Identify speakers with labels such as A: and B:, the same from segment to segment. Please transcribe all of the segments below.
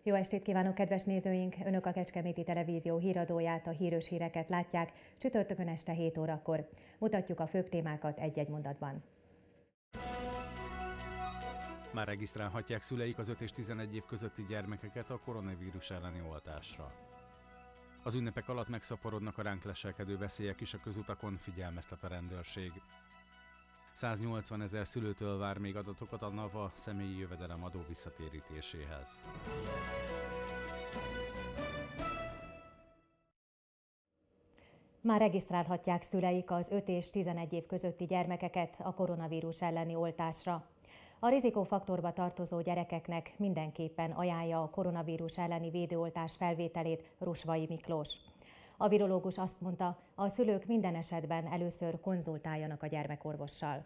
A: Jó estét kívánok, kedves nézőink! Önök a Kecskeméti Televízió híradóját, a hírös híreket látják csütörtökön este 7 órakor. Mutatjuk a főbb témákat egy-egy mondatban.
B: Már regisztrálhatják szüleik az 5 és 11 év közötti gyermekeket a koronavírus elleni oltásra. Az ünnepek alatt megszaporodnak a ránk leselkedő veszélyek is a közutakon, figyelmeztet a rendőrség. 180 000 szülőtől vár még adatokat a NAVA személyi jövedelemadó visszatérítéséhez.
A: Már regisztrálhatják szüleik az 5 és 11 év közötti gyermekeket a koronavírus elleni oltásra. A rizikófaktorba tartozó gyerekeknek mindenképpen ajánlja a koronavírus elleni védőoltás felvételét Rusvai Miklós. A virológus azt mondta, a szülők minden esetben először konzultáljanak a gyermekorvossal.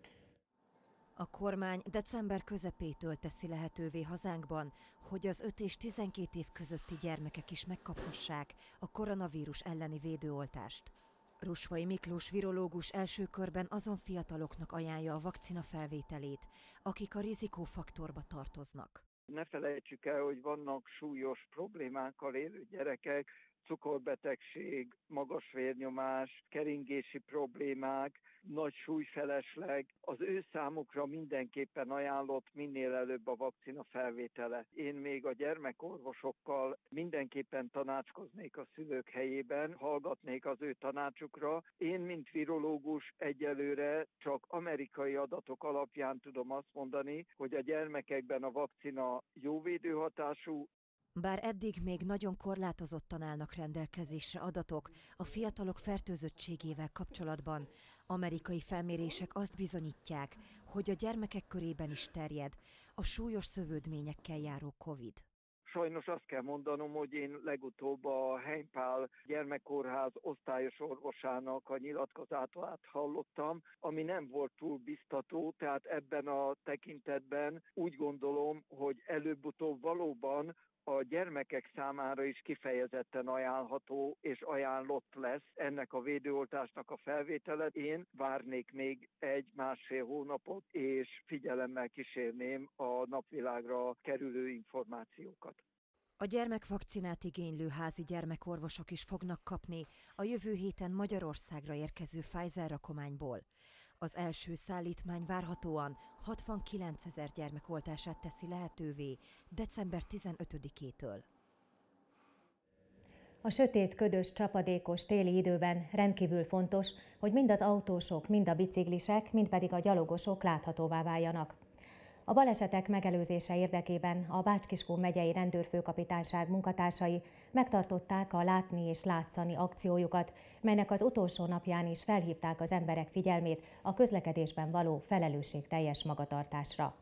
C: A kormány december közepétől teszi lehetővé hazánkban, hogy az 5 és 12 év közötti gyermekek is megkaphassák a koronavírus elleni védőoltást. Rusvai Miklós virológus első körben azon fiataloknak ajánlja a vakcina felvételét, akik a rizikófaktorba tartoznak.
D: Ne felejtsük el, hogy vannak súlyos problémákkal élő gyerekek, cukorbetegség, magas vérnyomás, keringési problémák, nagy súlyfelesleg. Az ő számukra mindenképpen ajánlott minél előbb a vakcina felvétele. Én még a gyermekorvosokkal mindenképpen tanácskoznék a szülők helyében, hallgatnék az ő tanácsukra. Én, mint virológus, egyelőre csak amerikai adatok alapján tudom azt mondani, hogy a gyermekekben a vakcina jó védőhatású.
C: Bár eddig még nagyon korlátozottan állnak rendelkezésre adatok a fiatalok fertőzöttségével kapcsolatban, amerikai felmérések azt bizonyítják, hogy a gyermekek körében is terjed a súlyos szövődményekkel járó Covid.
D: Sajnos azt kell mondanom, hogy én legutóbb a Heimpál gyermekkórház osztályos orvosának a nyilatkozatát hallottam, ami nem volt túl biztató, tehát ebben a tekintetben úgy gondolom, hogy előbb-utóbb valóban a gyermekek számára is kifejezetten ajánlható és ajánlott lesz ennek a védőoltásnak a felvétele. Én várnék még 1-1,5 hónapot, és figyelemmel kísérném a napvilágra kerülő információkat.
C: A gyermekvakcinát igénylő házi gyermekorvosok is fognak kapni a jövő héten Magyarországra érkező Pfizer rakományból. Az első szállítmány várhatóan 69 000 gyermek oltását teszi lehetővé december 15-től.
A: A sötét, ködös, csapadékos téli időben rendkívül fontos, hogy mind az autósok, mind a biciklisek, mind pedig a gyalogosok láthatóvá váljanak. A balesetek megelőzése érdekében a Bács-Kiskun megyei rendőrfőkapitányság munkatársai megtartották a Látni és Látszani akciójukat, melynek az utolsó napján is felhívták az emberek figyelmét a közlekedésben való felelősségteljes magatartásra.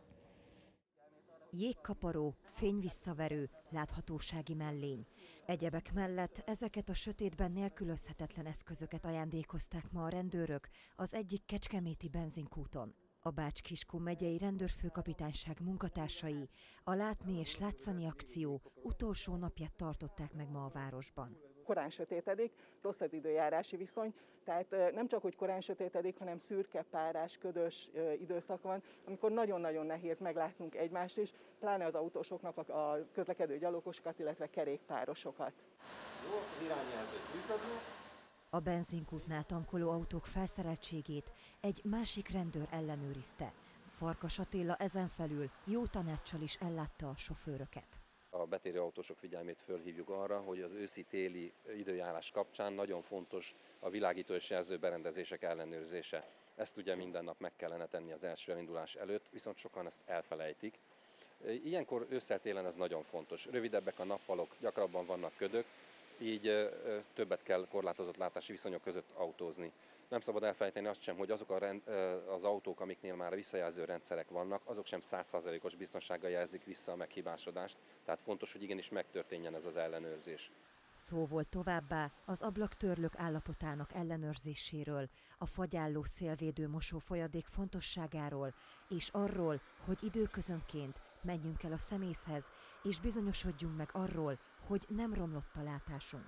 C: Jégkaparó, fényvisszaverő, láthatósági mellény. Egyebek mellett ezeket a sötétben nélkülözhetetlen eszközöket ajándékozták ma a rendőrök az egyik kecskeméti benzinkúton. A Bács-Kiskun megyei rendőrfőkapitányság munkatársai a Látni és Látszani akció utolsó napját tartották meg ma a városban.
E: Korán sötétedik, rossz az időjárási viszony, tehát nem csak, hogy korán sötétedik, hanem szürke, párás, ködös időszak van, amikor nagyon-nagyon nehéz meglátnunk egymást is, pláne az autósoknak a közlekedő gyalogosokat, illetve kerékpárosokat.
F: Jó, az irányjelzőt működő.
C: A benzinkútnál tankoló autók felszereltségét egy másik rendőr ellenőrizte. Farkas Attila ezen felül jó tanáccsal is ellátta a sofőröket.
F: A betérő autósok figyelmét fölhívjuk arra, hogy az őszi-téli időjárás kapcsán nagyon fontos a világító és jelző berendezések ellenőrzése. Ezt ugye minden nap meg kellene tenni az első elindulás előtt, viszont sokan ezt elfelejtik. Ilyenkor ősszel-télen ez nagyon fontos. Rövidebbek a nappalok, gyakrabban vannak ködök, így többet kell korlátozott látási viszonyok között autózni. Nem szabad elfelejteni azt sem, hogy azok az autók, amiknél már visszajelző rendszerek vannak, azok sem 100%-os biztonsággal jelzik vissza a meghibásodást, tehát fontos, hogy igenis megtörténjen ez az ellenőrzés.
C: Szó volt továbbá az ablaktörlők állapotának ellenőrzéséről, a fagyálló szélvédő mosófolyadék fontosságáról, és arról, hogy időközönként menjünk el a szemészhez, és bizonyosodjunk meg arról, hogy nem romlott a látásunk.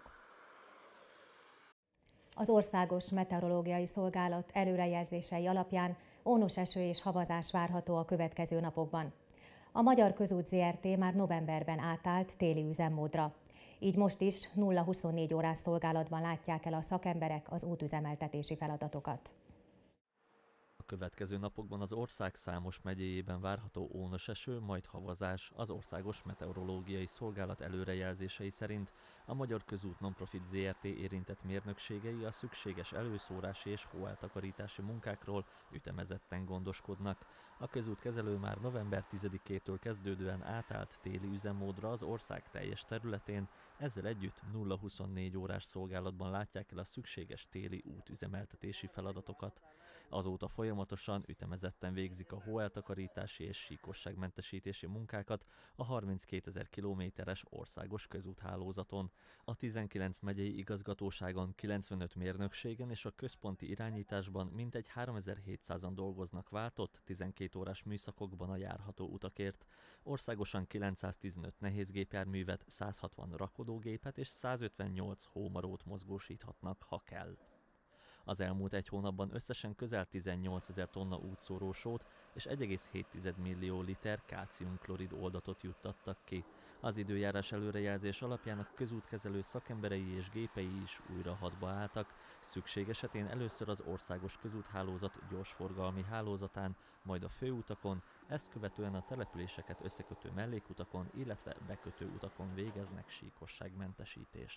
A: Az Országos Meteorológiai Szolgálat előrejelzései alapján ónos eső és havazás várható a következő napokban. A Magyar Közút Zrt. Már novemberben átállt téli üzemmódra. Így most is 0-24 órás szolgálatban látják el a szakemberek az útüzemeltetési feladatokat.
G: A következő napokban az ország számos megyéjében várható ónos eső, majd havazás. Az Országos Meteorológiai Szolgálat előrejelzései szerint a Magyar Közút Nonprofit Zrt. Érintett mérnökségei a szükséges előszórási és hóeltakarítási munkákról ütemezetten gondoskodnak. A közútkezelő már november 10-től kezdődően átállt téli üzemmódra az ország teljes területén, ezzel együtt 0-24 órás szolgálatban látják el a szükséges téli útüzemeltetési feladatokat. Azóta folyamatosan, ütemezetten végzik a hóeltakarítási és síkosságmentesítési munkákat a 32 000 kilométeres országos közúthálózaton. A 19 megyei igazgatóságon, 95 mérnökségen és a központi irányításban mintegy 3700-an dolgoznak váltott, 12 órás műszakokban a járható utakért. Országosan 915 nehézgépjárművet, 160 rakodógépet és 158 hómarót mozgósíthatnak, ha kell. Az elmúlt egy hónapban összesen közel 18 000 tonna útszórósót és 1,7 millió liter kálciumklorid oldatot juttattak ki. Az időjárás előrejelzés alapján a közútkezelő szakemberei és gépei is újra hadba álltak. Szükség esetén először az országos közúthálózat gyorsforgalmi hálózatán, majd a főutakon, ezt követően a településeket összekötő mellékutakon, illetve bekötő utakon végeznek síkosságmentesítést.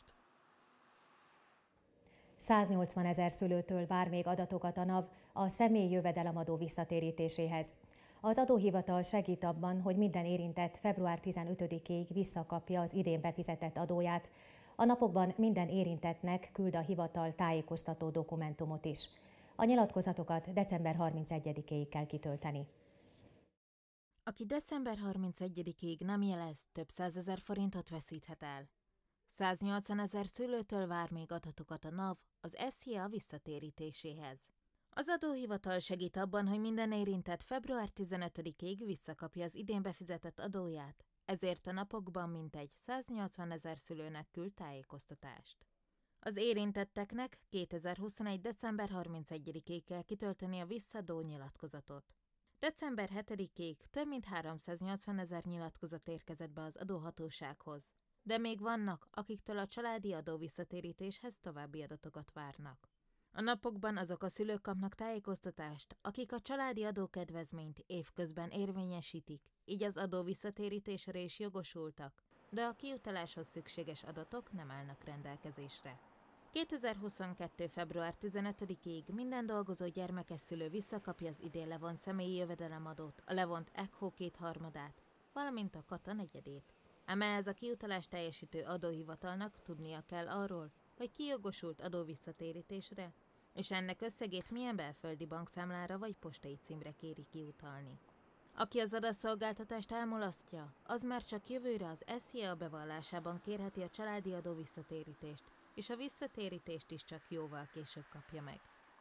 A: 180 000 szülőtől vár még adatokat a NAV a személyi jövedelemadó visszatérítéséhez. Az adóhivatal segít abban, hogy minden érintett február 15-ig visszakapja az idén befizetett adóját. A napokban minden érintettnek küld a hivatal tájékoztató dokumentumot is. A nyilatkozatokat december 31-ig kell kitölteni.
H: Aki december 31-ig nem jelez, több 100 000 forintot veszíthet el. 180 000 szülőtől vár még adatokat a NAV az SZIA visszatérítéséhez. Az adóhivatal segít abban, hogy minden érintett február 15-ig visszakapja az idén befizetett adóját, ezért a napokban mintegy 180 000 szülőnek küld tájékoztatást. Az érintetteknek 2021. december 31-ig kell kitölteni a visszadó nyilatkozatot. December 7-ig több mint 380 000 nyilatkozat érkezett be az adóhatósághoz, de még vannak, akiktől a családi adó visszatérítéshez további adatokat várnak. A napokban azok a szülők kapnak tájékoztatást, akik a családi adókedvezményt évközben érvényesítik, így az adó visszatérítésre is jogosultak, de a kiutaláshoz szükséges adatok nem állnak rendelkezésre. 2022. február 15-ig minden dolgozó gyermekes szülő visszakapja az idén levont személyi jövedelemadót, a levont ECHO 2/3, valamint a kata negyedét. Ám ehhez a kiutalást teljesítő adóhivatalnak tudnia kell arról, hogy ki jogosult adóvisszatérítésre, és ennek összegét milyen belföldi bankszámlára vagy postai címre kéri kiutalni. Aki az adatszolgáltatást elmulasztja, az már csak jövőre az SZIA bevallásában kérheti a családi adó visszatérítést, és a visszatérítést is csak jóval később kapja meg.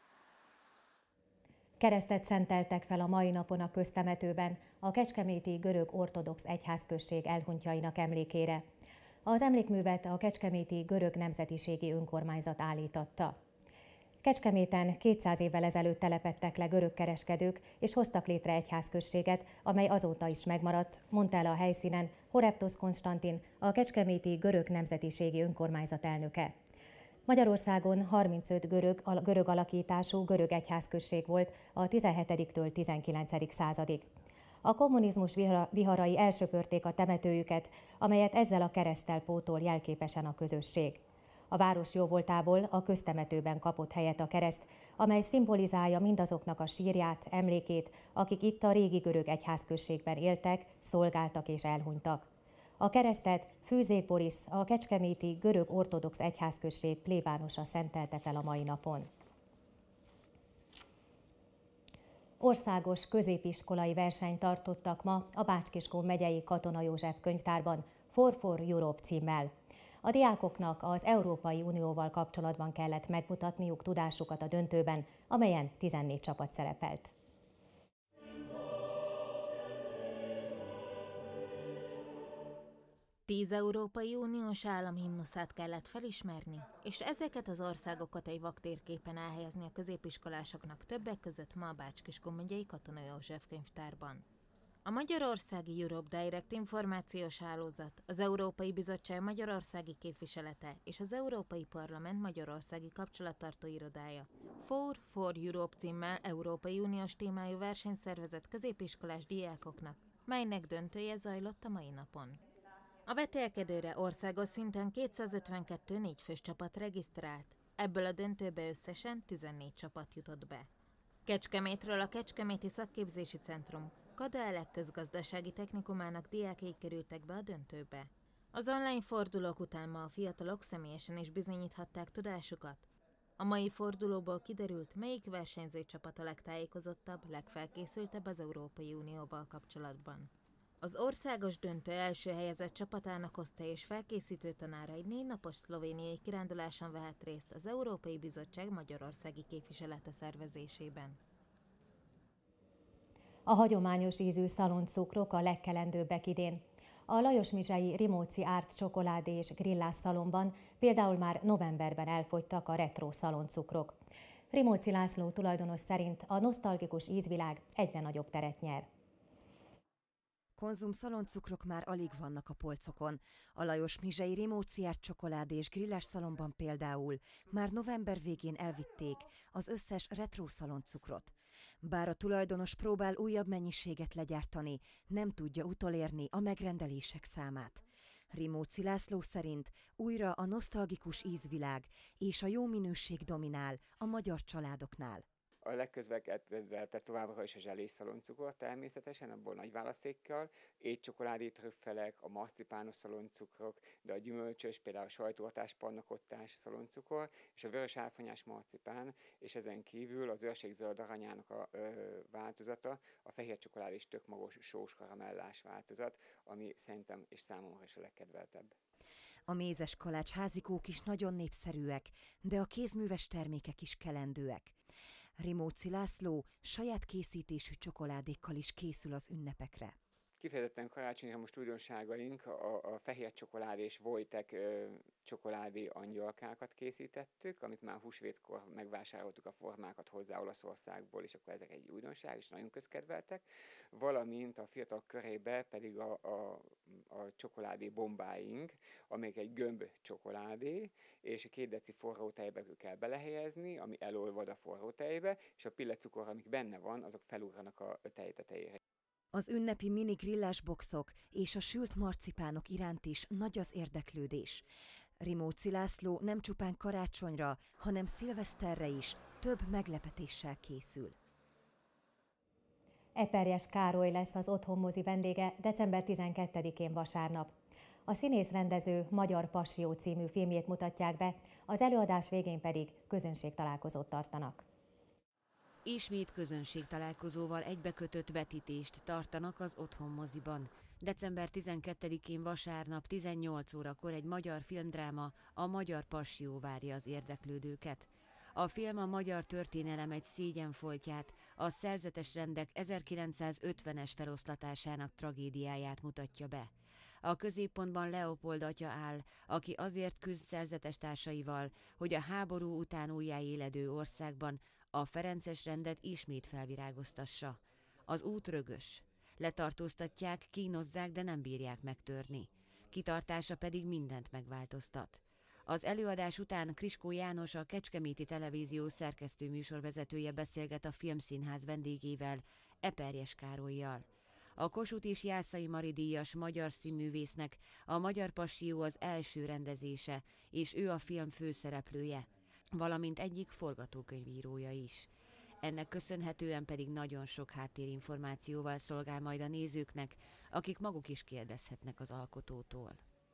A: Keresztet szenteltek fel a mai napon a köztemetőben a kecskeméti görög ortodox egyházközség elhunytjainak emlékére. Az emlékművet a Kecskeméti Görög Nemzetiségi Önkormányzat állította. Kecskeméten 200 évvel ezelőtt telepedtek le görög kereskedők, és hoztak létre egyházközséget, amely azóta is megmaradt, mondta el a helyszínen Horeptos Konstantin, a Kecskeméti Görög Nemzetiségi Önkormányzat elnöke. Magyarországon 35 görög alakítású görög egyházközség volt a 17-től 19. századig. A kommunizmus viharai elsöpörték a temetőjüket, amelyet ezzel a kereszttel pótol jelképesen a közösség. A város jóvoltából a köztemetőben kapott helyet a kereszt, amely szimbolizálja mindazoknak a sírját, emlékét, akik itt a régi görög egyházközségben éltek, szolgáltak és elhunytak. A keresztet Fűzék Boris, a Kecskeméti Görög Ortodox Egyházközség plébánosa szentelte fel a mai napon. Országos középiskolai versenyt tartottak ma a Bács-Kiskun megyei Katona József könyvtárban For Europe címmel. A diákoknak az Európai Unióval kapcsolatban kellett megmutatniuk tudásukat a döntőben, amelyen 14 csapat szerepelt.
H: Tíz Európai Uniós állam himnuszát kellett felismerni, és ezeket az országokat egy vaktérképen elhelyezni a középiskolásoknak többek között ma a Bács-Kiskun megyei Katona József könyvtárban. A Magyarországi Europe Direct információs hálózat, az Európai Bizottság magyarországi képviselete és az Európai Parlament magyarországi kapcsolattartó irodája For Europe címmel Európai Uniós témájú versenyt szervezett középiskolás diákoknak, melynek döntője zajlott a mai napon. A vetélkedőre országos szinten 252 négyfős csapat regisztrált, ebből a döntőbe összesen 14 csapat jutott be. Kecskemétről a Kecskeméti Szakképzési Centrum KDL közgazdasági technikumának diákjai kerültek be a döntőbe. Az online fordulók után ma a fiatalok személyesen is bizonyíthatták tudásukat. A mai fordulóból kiderült, melyik versenyző csapat a legtájékozottabb, legfelkészültebb az Európai Unióval kapcsolatban. Az országos döntő első helyezett csapatának osztály és felkészítő tanára egy 4 napos szlovéniai kiránduláson vehet részt az Európai Bizottság magyarországi képviselete szervezésében.
A: A hagyományos ízű szaloncukrok a legkelendőbbek idén. A Lajos-Mizsei Rimóci Árt csokoládé és grillás szalonban például már novemberben elfogytak a retro szaloncukrok. Rimóci László tulajdonos szerint a nosztalgikus ízvilág egyre nagyobb teret nyer.
C: Konzum szaloncukrok már alig vannak a polcokon. A Lajos-Mizsei Rimóci Árt csokoládé és grillás szalonban például már november végén elvitték az összes retro szaloncukrot. Bár a tulajdonos próbál újabb mennyiséget legyártani, nem tudja utolérni a megrendelések számát. Rimóci László szerint újra a nosztalgikus ízvilág és a jó minőség dominál a magyar családoknál.
I: A legközvetlenebb továbbra is a zselés szaloncukor természetesen, abból nagy választékkal, étcsokoládé trüffelek, a marcipános szaloncukrok, de a gyümölcsös, például a sajtórtás, pannakottás szaloncukor, és a vörös áfonyás marcipán, és ezen kívül az őrségzöld aranyának a változata, a fehér csokoládés tökmagos sós karamellás változat, ami szerintem és számomra is a legkedveltebb.
C: A mézes kalács házikók is nagyon népszerűek, de a kézműves termékek is kelendőek. Rimóci László saját készítésű csokoládékkal is készül az ünnepekre.
I: Kifejezetten karácsonyra most újdonságaink, a fehér csokoládé és Wojtek csokoládé angyalkákat készítettük, amit már húsvétkor megvásároltuk a formákat hozzá Olaszországból, és akkor ezek egy újdonság, és nagyon közkedveltek. Valamint a fiatal körébe pedig a csokoládé bombáink, amelyik egy gömb csokoládé, és 2 deci forró tejbe kell belehelyezni, ami elolvad a forró tejbe, és a pillecukor, amik benne van, azok felugrannak a tej tetejére.
C: Az ünnepi mini grillás boxok és a sült marcipánok iránt is nagy az érdeklődés. Rimóci László nem csupán karácsonyra, hanem szilveszterre is több meglepetéssel készül.
A: Eperjes Károly lesz az otthonmozi vendége december 12-én vasárnap. A színész-rendező Magyar Passió című filmjét mutatják be, az előadás végén pedig közönségtalálkozót tartanak.
J: Ismét közönségtalálkozóval egybekötött vetítést tartanak az otthonmoziban. December 12-én vasárnap 18 órakor egy magyar filmdráma, a Magyar Passió várja az érdeklődőket. A film a magyar történelem egy szégyenfoltját, a szerzetes rendek 1950-es feloszlatásának tragédiáját mutatja be. A középpontban Leopold atya áll, aki azért küzd szerzetes társaival, hogy a háború után újjáéledő országban a ferences rendet ismét felvirágoztassa. Az út rögös. Letartóztatják, kínozzák, de nem bírják megtörni. Kitartása pedig mindent megváltoztat. Az előadás után Kriskó János, a Kecskeméti Televízió szerkesztő műsorvezetője beszélget a Filmszínház vendégével, Eperjes Károllyal. A Kossuth és Jászai Mari díjas magyar színművésznek a Magyar Passió az első rendezése, és ő a film főszereplője, valamint egyik forgatókönyvírója is. Ennek köszönhetően pedig nagyon sok háttérinformációval szolgál majd a nézőknek, akik maguk is kérdezhetnek az alkotótól.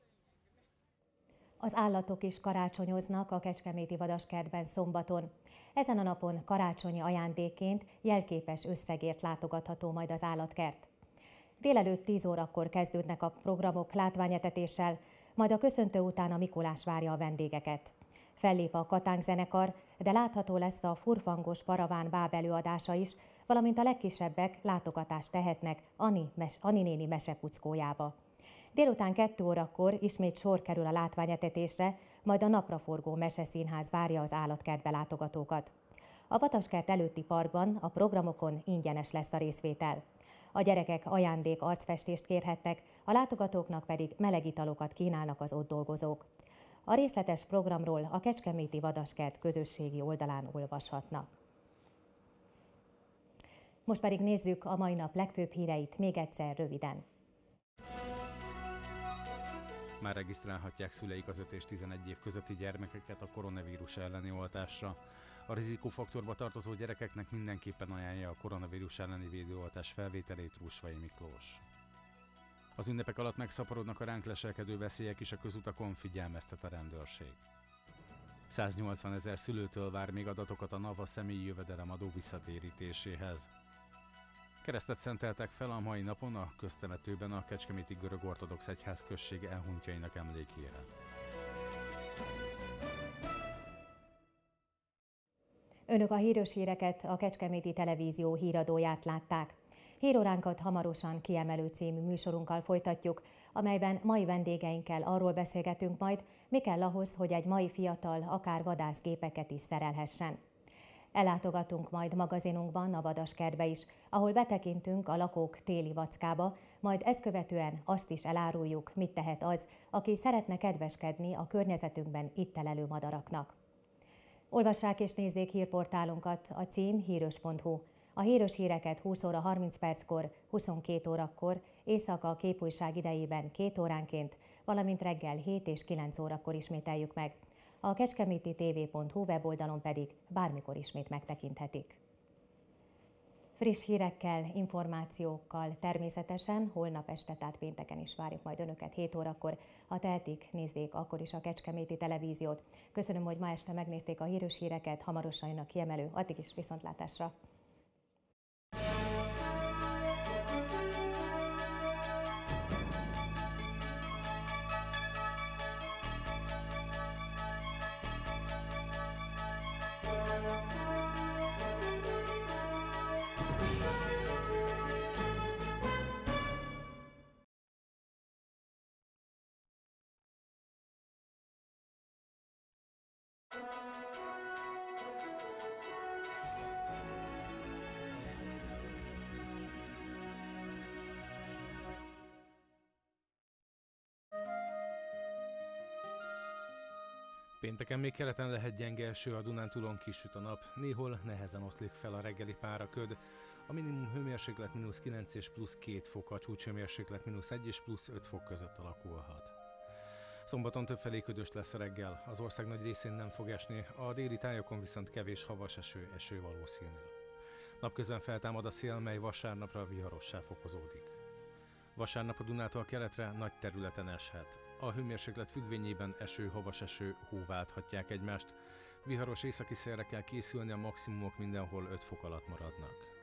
A: Az állatok is karácsonyoznak a kecskeméti vadaskertben szombaton. Ezen a napon karácsonyi ajándékként jelképes összegért látogatható majd az állatkert. Délelőtt 10 órakor kezdődnek a programok látványetetéssel, majd a köszöntő után a Mikulás várja a vendégeket. Fellép a Katánk zenekar, de látható lesz a furfangos paraván báb előadása is, valamint a legkisebbek látogatást tehetnek Ani néni mesekuckójába. Délután 2 órakor ismét sor kerül a látványetetésre, majd a napraforgó meseszínház várja az állatkertbe látogatókat. A Vadaskert előtti parkban a programokon ingyenes lesz a részvétel. A gyerekek ajándék arcfestést kérhetnek, a látogatóknak pedig meleg italokat kínálnak az ott dolgozók. A részletes programról a Kecskeméti Vadaskert közösségi oldalán olvashatnak. Most pedig nézzük a mai nap legfőbb híreit még egyszer röviden.
B: Már regisztrálhatják szüleik az 5 és 11 év közötti gyermekeket a koronavírus elleni oltásra. A rizikófaktorba tartozó gyerekeknek mindenképpen ajánlja a koronavírus elleni védőoltás felvételét Rusvai Miklós. Az ünnepek alatt megszaporodnak a ránk leselkedő veszélyek is a közutakon, figyelmeztet a rendőrség. 180 000 szülőtől vár még adatokat a NAV a személyi jövedelemadó visszatérítéséhez. Keresztet szenteltek fel a mai napon a köztemetőben a Kecskeméti Görög Ortodox Egyház község elhunytjainak emlékére.
A: Önök a híres híreket, a Kecskeméti Televízió híradóját látták. Híróránkat hamarosan Kiemelő című műsorunkkal folytatjuk, amelyben mai vendégeinkkel arról beszélgetünk majd, mi kell ahhoz, hogy egy mai fiatal akár vadászgépeket is szerelhessen. Ellátogatunk majd magazinunkban a Vadaskertbe is, ahol betekintünk a lakók téli vackába, majd ezt követően azt is eláruljuk, mit tehet az, aki szeretne kedveskedni a környezetünkben itt telelő madaraknak. Olvassák és nézzék hírportálunkat, a cím hírös.hu. A hírös híreket 20 óra 30 perckor, 22 órakor, éjszaka a képújság idejében 2 óránként, valamint reggel 7 és 9 órakor ismételjük meg. A kecskemétitv.hu weboldalon pedig bármikor ismét megtekinthetik. Friss hírekkel, információkkal természetesen holnap este, tehát pénteken is várjuk majd Önöket 7 órakor. Ha tehetik, nézzék akkor is a Kecskeméti Televíziót. Köszönöm, hogy ma este megnézték a hírös híreket, hamarosan jön a Kiemelő, addig is viszontlátásra!
B: Pénteken még keleten lehet gyenge eső, a Dunántúlon kisüt a nap, néhol nehezen oszlik fel a reggeli páraköd, a minimum hőmérséklet -9 és +2 fok, a csúcshőmérséklet -1 és +5 fok között alakulhat. Szombaton többfelé ködös lesz a reggel, az ország nagy részén nem fog esni, a déli tájokon viszont kevés havas eső valószínű. Napközben feltámad a szél, mely vasárnapra viharossá fokozódik. Vasárnap a Dunától keletre nagy területen eshet. A hőmérséklet függvényében havas eső, hó válthatják egymást. Viharos északi szélre kell készülni, a maximumok mindenhol 5 fok alatt maradnak.